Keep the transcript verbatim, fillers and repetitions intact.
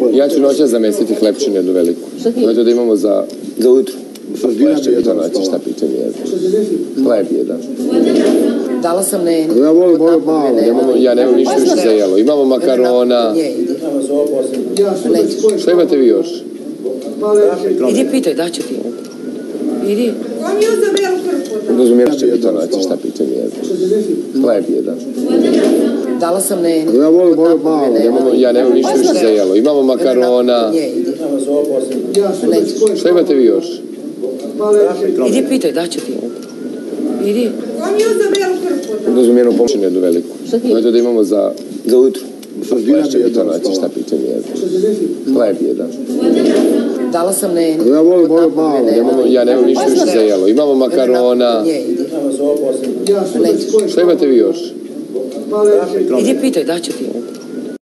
Ja ću noća zamesiti hlepčinu jednu veliku. Hajde da imamo za... Za ujutru. Hleb će biti naći, šta pitanje je. Hleb jedan. Dala sam ne... Ja volim volim malo. Ja nemam ništa više za jelo. Imamo makarona. Šta imate vi još? Idi pitaj, da će ti. Idi. Hleb će biti naći, šta pitanje je. Hleb jedan. Dala sam ne... Ja volim volim malo. Ja nemam ništa više za jelo. Imamo makarona. Šta imate vi još? Idi pitaj, da će ti. Idi. Razumijenu pomoćinu jednu veliku. Hajde da imamo za... Za ujutru. Hleb će biti naći, šta pitanje je. Hleb jedan. Dala sam ne... Ja volim volim malo. Ja nemam ništa više za jelo. Imamo makarona. Idi. Šta imate vi još? Idi pitaj, da će ti.